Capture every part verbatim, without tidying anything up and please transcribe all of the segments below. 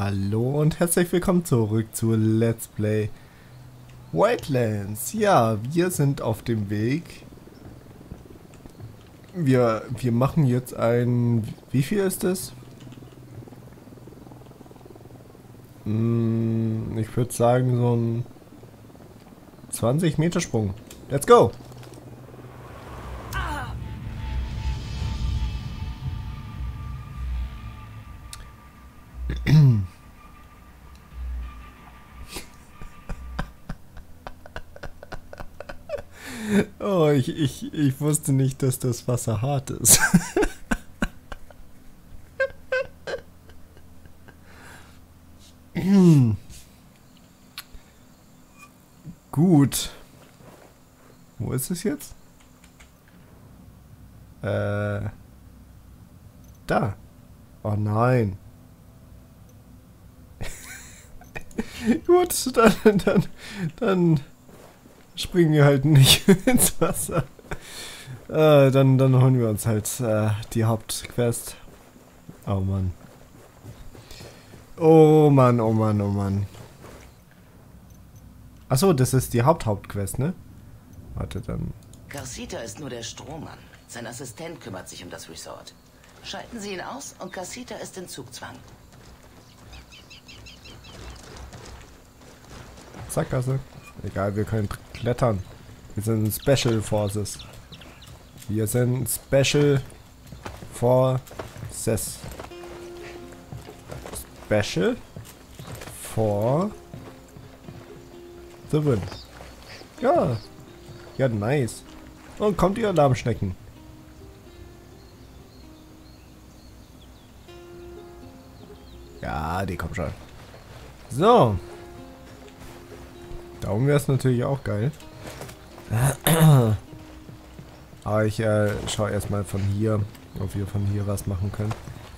Hallo und herzlich willkommen zurück zu Let's Play Wildlands. Ja, wir sind auf dem Weg. Wir, wir machen jetzt ein... Wie viel ist es? Hm, ich würde sagen so ein zwanzig Meter Sprung. Let's go! Oh, ich, ich, ich wusste nicht, dass das Wasser hart ist. Gut. Wo ist es jetzt? Äh. Da. Oh nein. Gut, dann, dann, dann springen wir halt nicht ins Wasser. Äh, dann, dann holen wir uns halt äh, die Hauptquest. Oh Mann. Oh Mann, oh Mann, oh Mann. Achso, das ist die Haupthauptquest, ne? Warte, dann. Garcita ist nur der Strohmann. Sein Assistent kümmert sich um das Resort. Schalten Sie ihn aus und Garcita ist in Zugzwang. Sackgasse. Egal, wir können klettern. Wir sind Special Forces. Wir sind Special Forces. Special for the win. Ja. Ja, nice. Und kommt die Alarmschnecken. Ja, die kommen schon. So. Da oben wäre es natürlich auch geil. Aber ich äh, schaue erstmal von hier, ob wir von hier was machen können.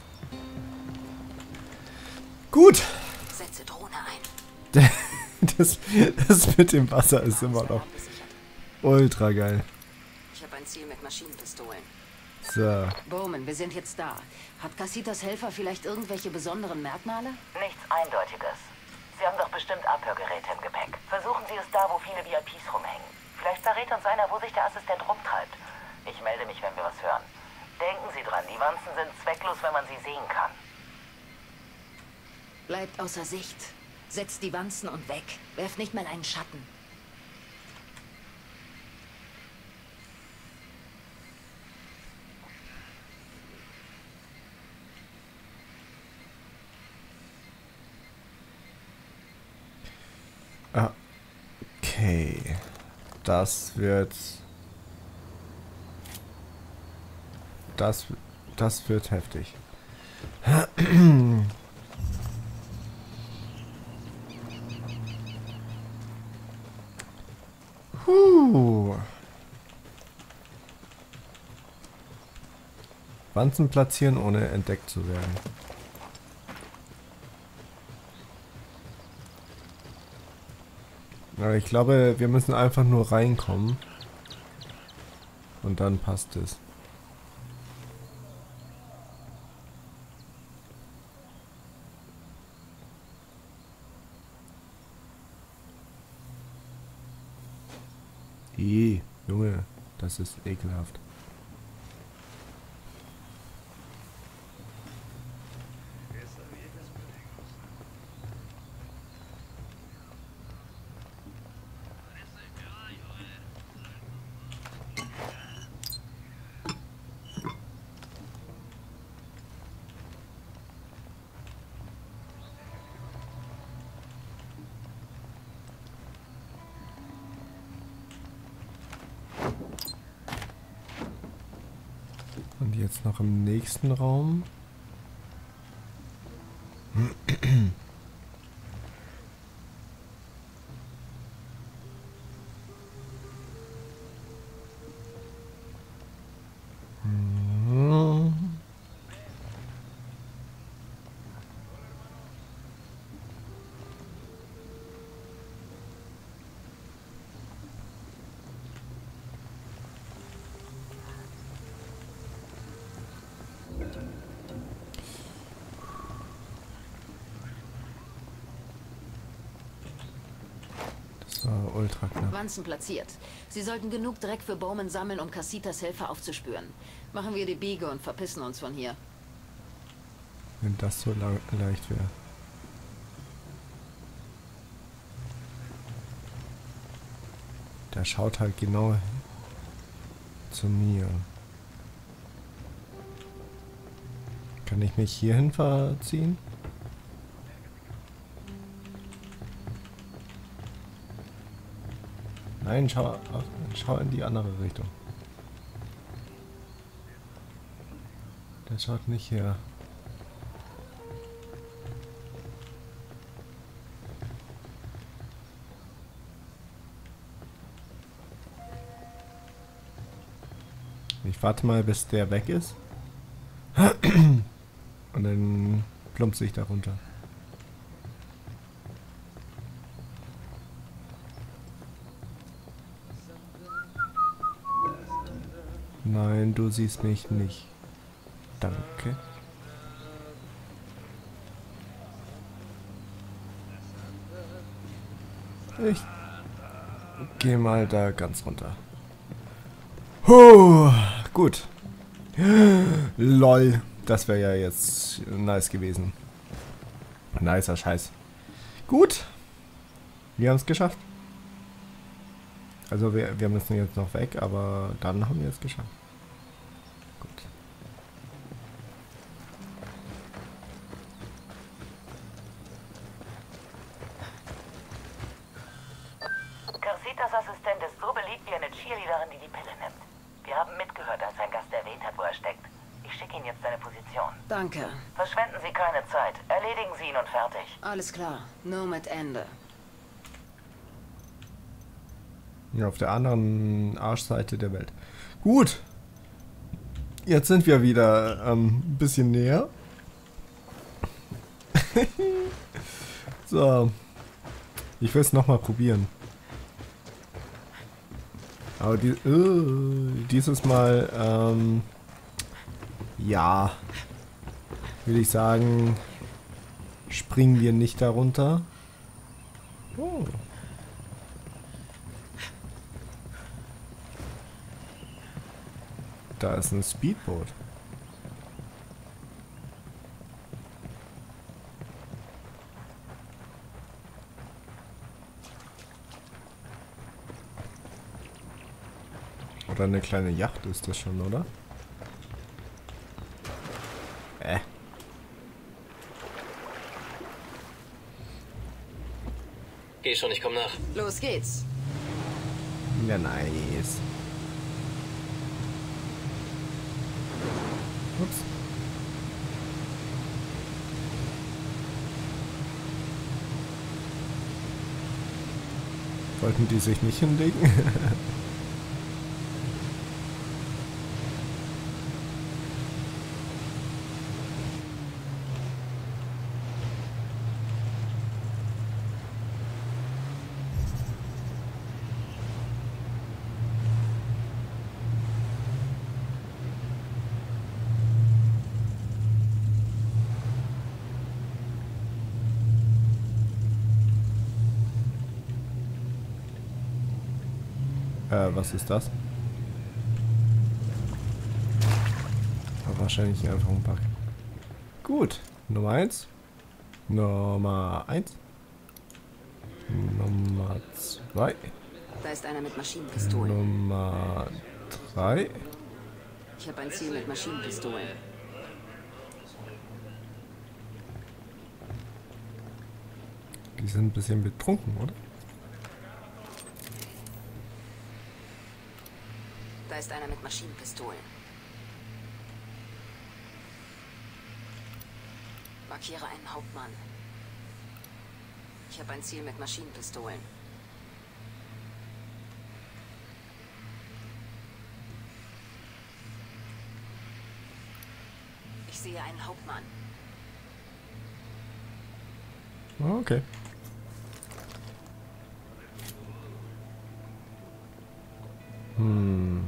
Gut. Setze Drohne ein. Das, das mit dem Wasser ist immer noch ultra geil. Ich habe ein Ziel mit Maschinenpistolen. So. Bowman, wir sind jetzt da. Hat Garcitas Helfer vielleicht irgendwelche besonderen Merkmale? Nichts Eindeutiges. Sie haben doch bestimmt Abhörgeräte im Gepäck. Versuchen Sie es da, wo viele V I Ps rumhängen. Vielleicht verrät uns einer, wo sich der Assistent rumtreibt. Ich melde mich, wenn wir was hören. Denken Sie dran, die Wanzen sind zwecklos, wenn man sie sehen kann. Bleibt außer Sicht. Setzt die Wanzen und weg. Werft nicht mal einen Schatten. Okay. Das wird... Das, das wird heftig. Huh. Wanzen platzieren, ohne entdeckt zu werden. Aber ich glaube, wir müssen einfach nur reinkommen. Und dann passt es. Ih, Junge, das ist ekelhaft. Und jetzt noch im nächsten Raum. Das war ultra knapp. Wanzen platziert. Sie sollten genug Dreck für Bowman sammeln, um Cassitas Helfer aufzuspüren. Machen wir die Biege und verpissen uns von hier. Wenn das so le leicht wäre. Der schaut halt genau zu mir. Kann ich mich hierhin verziehen? Nein, schau, schau in die andere Richtung. Der schaut nicht her. Ich warte mal, bis der weg ist. Und dann plumpse ich da runter. Nein, du siehst mich nicht. Danke. Ich gehe mal da ganz runter. Huh, gut. Lol. Das wäre ja jetzt nice gewesen. Nicer Scheiß. Gut. Wir haben es geschafft. Also wir, wir müssen jetzt noch weg, aber dann haben wir es geschafft. Gut. Cassitas Assistent ist so beliebt wie eine Cheerleaderin, die die Pille nimmt. Wir haben mitgehört, als ein Gast erwähnt hat, wo er steckt. Ich schicke Ihnen jetzt seine Position. Danke. Verschwenden Sie keine Zeit. Erledigen Sie ihn und fertig. Alles klar. Nur mit Ende. Ja, auf der anderen Arschseite der Welt. Gut. Jetzt sind wir wieder ähm, ein bisschen näher. So. Ich will es nochmal probieren. Aber die, uh, dieses Mal, ähm, ja, würde ich sagen, springen wir nicht darunter. Oh. Da ist ein Speedboot. Oder eine kleine Yacht ist das schon, oder? Äh. Geh schon, ich komm nach. Los geht's. Ja, nice. Ups. Wollten die sich nicht hinlegen? Äh, was ist das? Aber wahrscheinlich einfach ein Bug. Gut. Nummer eins. Nummer eins. Nummer zwei. Da ist einer mit Maschinenpistolen. Nummer drei. Ich habe ein Ziel mit Maschinenpistolen. Die sind ein bisschen betrunken, oder? Da ist einer mit Maschinenpistolen. Markiere einen Hauptmann. Ich habe ein Ziel mit Maschinenpistolen. Ich sehe einen Hauptmann. Okay. Hm.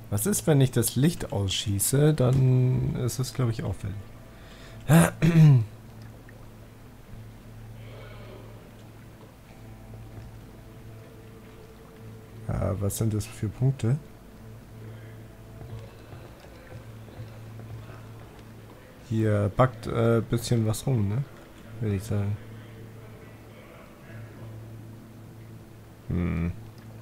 Was ist, wenn ich das Licht ausschieße? Dann ist es, glaube ich, auffällig. Ja, was sind das für Punkte? Hier backt ein äh, bisschen was rum, ne? Würde ich sagen. Hm.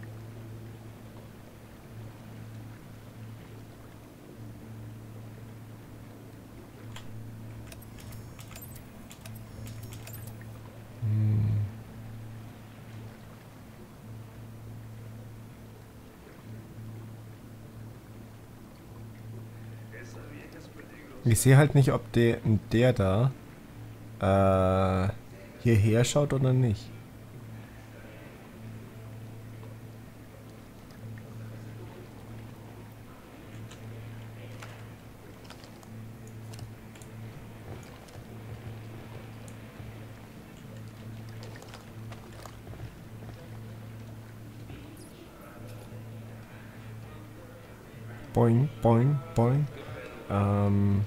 Ich sehe halt nicht, ob der, der da äh, hierher schaut oder nicht. Boing, boing, boing. Ähm...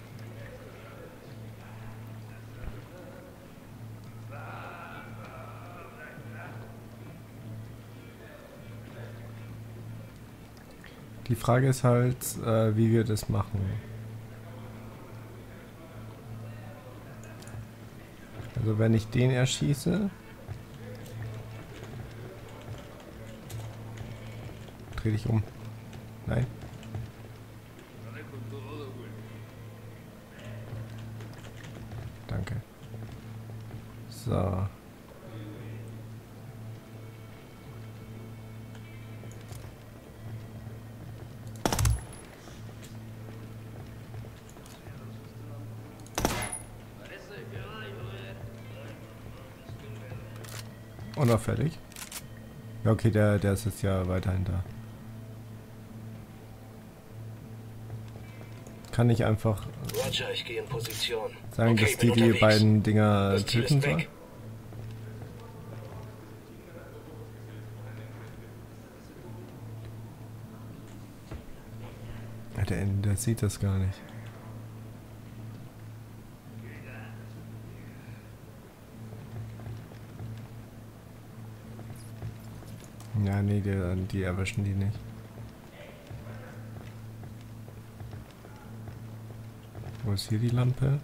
Die Frage ist halt, äh, wie wir das machen. Also wenn ich den erschieße, dreh dich um. Nein. Danke. So. Unauffällig. Ja, okay, der, der ist jetzt ja weiterhin da. Kann ich einfach Roger, ich gehe in Position. sagen, Okay, dass die bin die unterwegs. beiden Dinger Das Ziel töten ist soll? weg. Ja, der, der sieht das gar nicht. Ja, nee, die, die erwischen die nicht. Wo ist hier die Lampe?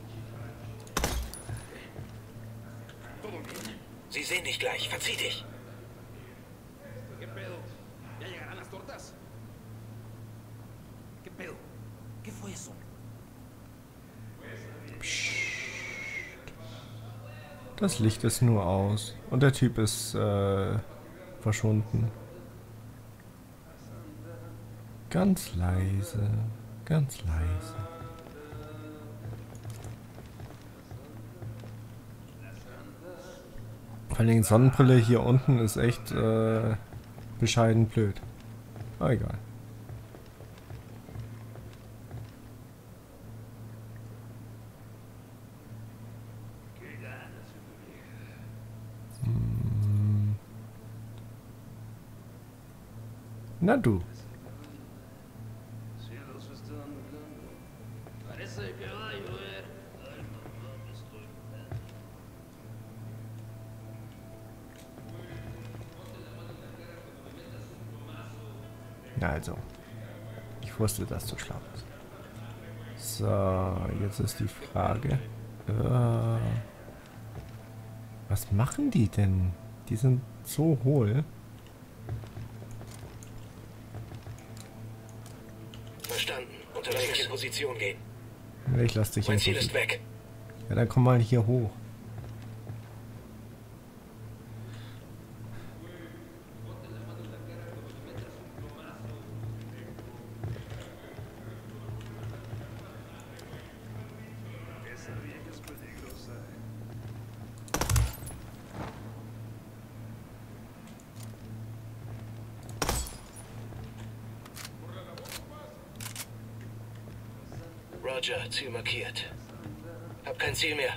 Sie sehen dich gleich. Verzieh dich. ¿Qué pedo? ¿Ya llegarán las tortas? ¿Qué pedo? ¿Qué fue eso? Das Licht ist nur aus. Und der Typ ist äh, verschwunden. Ganz leise. Ganz leise. Vor allem die Sonnenbrille hier unten ist echt äh, bescheiden blöd. Aber egal. Hm. Na du. Na also. Ich wusste, dass du schlau bist. So, jetzt ist die Frage. Äh, was machen die denn? Die sind so hohl. Verstanden. Unterwegs in Position gehen. Ich lass dich Mein in Ziel ist Position. weg. Ja, dann komm mal hier hoch. Roger, Ziel markiert. Hab kein Ziel mehr.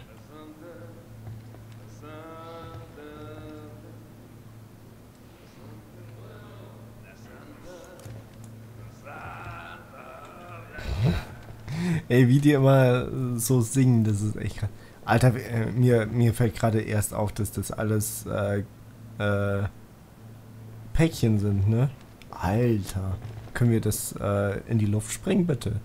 Ey, wie die immer so singen, das ist echt krass. Alter, äh, mir, mir fällt gerade erst auf, dass das alles äh, äh, Päckchen sind, ne? Alter. Können wir das äh, in die Luft springen, bitte?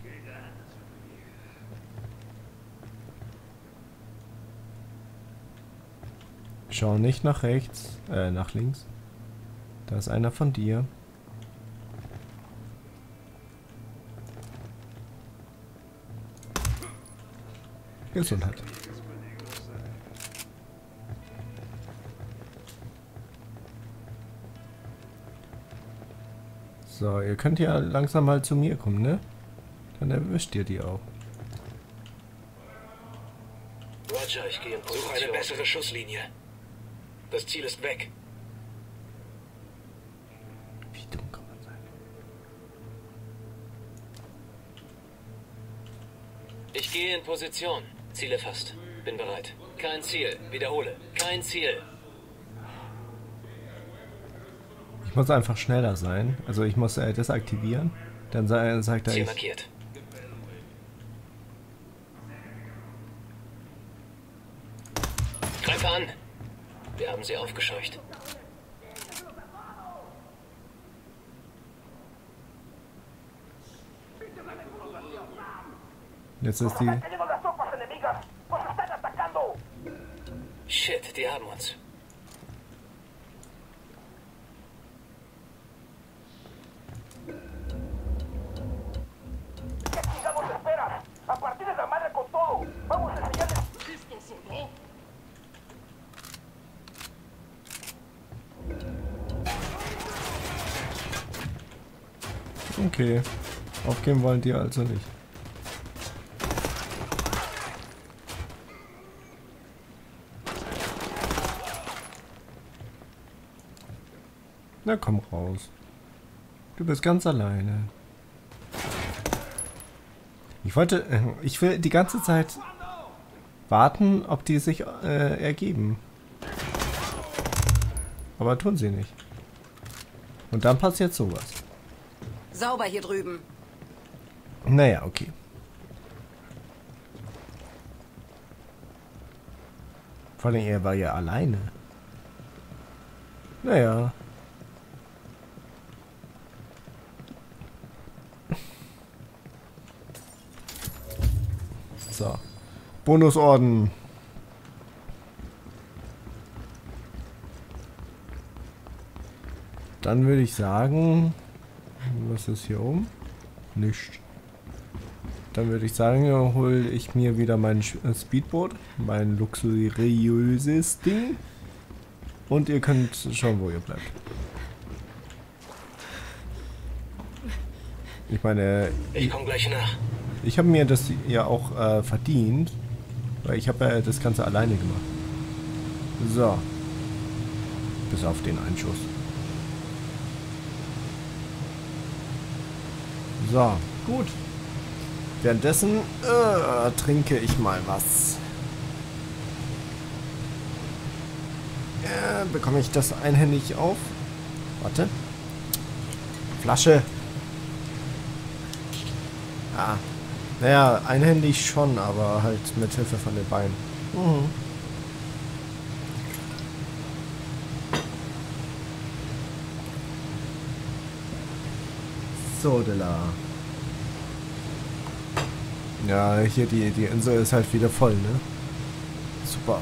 Schau nicht nach rechts, äh, nach links. Da ist einer von dir. Gesundheit. So, ihr könnt ja langsam mal zu mir kommen, ne? Dann erwischt ihr die auch. Roger, ich gehe in Position. Suche eine bessere Schusslinie. Das Ziel ist weg. Wie dumm kann man sein? Ich gehe in Position. Ziele fast. Bin bereit. Kein Ziel. Wiederhole. Kein Ziel. Ich muss einfach schneller sein. Also ich muss äh, das aktivieren. Dann sa sagt er... Ziel Ich, markiert. Greife an. Wir haben sie aufgescheucht. jetzt ist die... Shit, die haben uns. Okay. Aufgeben wollen die also nicht. Na komm raus. Du bist ganz alleine. Ich wollte... Ich will die ganze Zeit warten, ob die sich äh, ergeben. Aber tun sie nicht. Und dann passiert sowas. Sauber hier drüben. Naja, okay. Vor allem, er war ja alleine. Naja. So. Bonusorden. Dann würde ich sagen... Was ist hier oben? Nicht. Dann würde ich sagen, hole ich mir wieder mein Speedboot. Mein luxuriöses Ding. Und ihr könnt schauen, wo ihr bleibt. Ich meine... Ich komme gleich nach. Ich habe mir das ja auch äh, verdient. Weil ich habe ja das Ganze alleine gemacht. So. Bis auf den Einschuss. So, gut. Währenddessen äh, trinke ich mal was. Äh, bekomme ich das einhändig auf? Warte. Flasche. Ah. Naja, einhändig schon, aber halt mit Hilfe von den Beinen. Mhm. So, Dilla. Ja, hier die, die Insel ist halt wieder voll, ne? Super.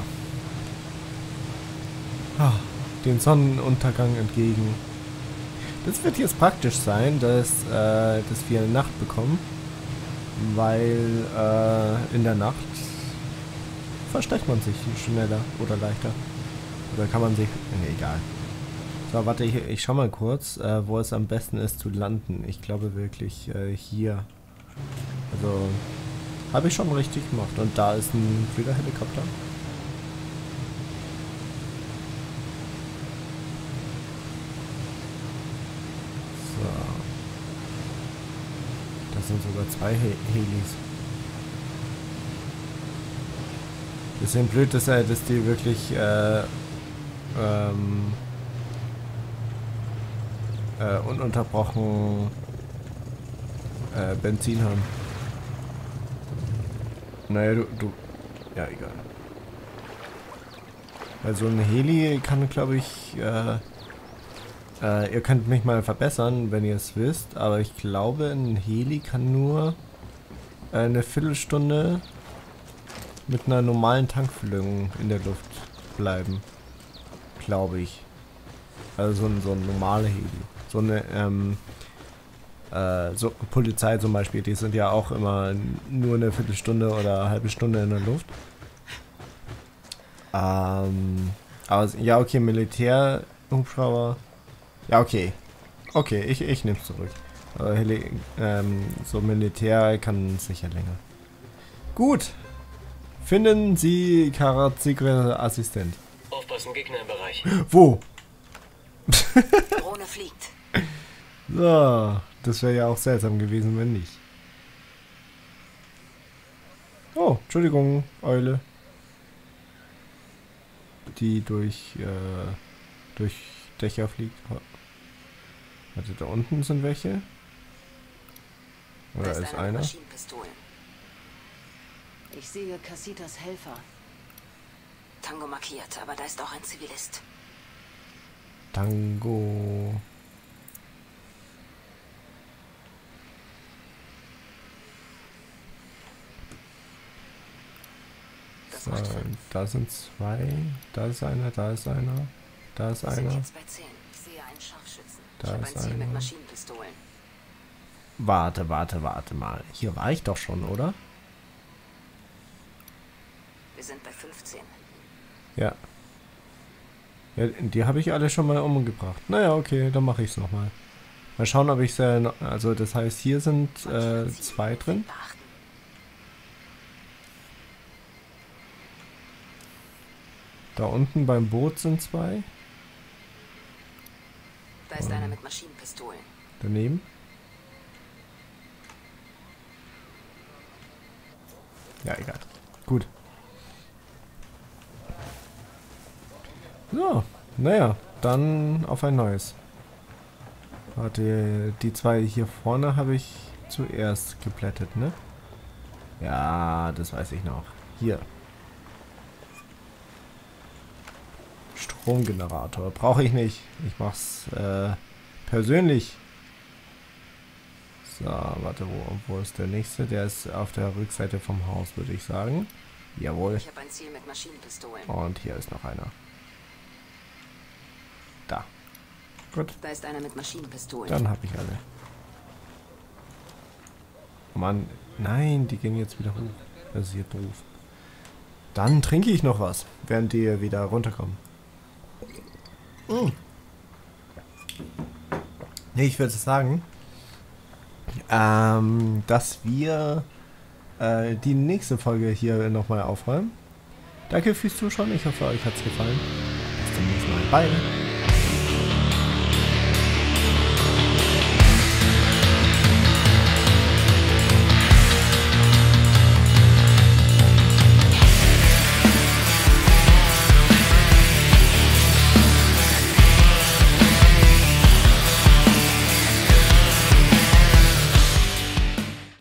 Ah, den Sonnenuntergang entgegen. Das wird jetzt praktisch sein, dass, äh, dass wir Nacht bekommen. Weil äh, in der Nacht versteckt man sich schneller oder leichter. Oder kann man sich... Nee, egal. So, warte, ich, ich schau mal kurz, äh, wo es am besten ist zu landen. Ich glaube wirklich äh, hier. Also, habe ich schon richtig gemacht. Und da ist ein Fliegerhelikopter. So. Das sind sogar zwei He Helis. Bisschen blöd, dass, äh, dass die wirklich äh, ähm, äh, ununterbrochen äh, Benzin haben. Naja, du, du... Ja, egal. Weil so ein Heli kann, glaube ich, äh, äh, ihr könnt mich mal verbessern, wenn ihr es wisst, aber ich glaube, ein Heli kann nur äh, eine Viertelstunde mit einer normalen Tankfüllung in der Luft bleiben. Glaube ich. Also so ein, so ein normaler Heli. So eine, ähm, äh, so Polizei zum Beispiel, die sind ja auch immer nur eine Viertelstunde oder eine halbe Stunde in der Luft. Ähm, aber ja, okay, Militär, Hubschrauber. Ja, okay. Okay, ich, ich nehme es zurück. Aber Heli, ähm, so Militär kann sicher länger. Gut. Finden Sie Karat-Secret Assistent. Aufpassen, Gegner im Bereich. Wo? Drohne fliegt. So, das wäre ja auch seltsam gewesen, wenn nicht. Oh, Entschuldigung, Eule. Die durch, äh, durch Dächer fliegt. Warte, da unten sind welche? Oder ist einer? Ich sehe Casitas Helfer. Tango markiert, aber da ist auch ein Zivilist. Tango. So, da sind zwei. Da ist einer, da ist einer. Da ist einer. Jetzt bei zehn. Ich sehe einen Scharfschützen. Da ich ist ein Ziel mit einer. Maschinenpistolen. Warte, warte, warte mal. Hier war ich doch schon, oder? Wir sind bei fünfzehn. Ja. Ja, die habe ich alle schon mal umgebracht. Naja, okay, dann mache ich es nochmal. Mal schauen, ob ich es... Also das heißt, hier sind äh, zwei drin. Da unten beim Boot sind zwei. Da ist einer mit Maschinenpistolen. Daneben. Ja, egal. Gut. So, naja, dann auf ein neues. Warte, die zwei hier vorne habe ich zuerst geplättet, ne? Ja, das weiß ich noch. Hier. Stromgenerator. Brauche ich nicht. Ich mach's äh, persönlich. So, warte, wo, wo ist der nächste? Der ist auf der Rückseite vom Haus, würde ich sagen. Jawohl. Ich habe ein Ziel mit Maschinenpistolen. Und hier ist noch einer. Da. Gut. Da ist einer mit Maschinenpistolen. Dann habe ich alle. Mann, nein, die gehen jetzt wieder hoch. Das ist hier doof. Dann trinke ich noch was, während die wieder runterkommen. Mm. Nee, ich würde sagen, ähm, dass wir äh, die nächste Folge hier nochmal aufräumen. Danke fürs Zuschauen. Ich hoffe, euch hat es gefallen. Bis zum nächsten Mal. Bye.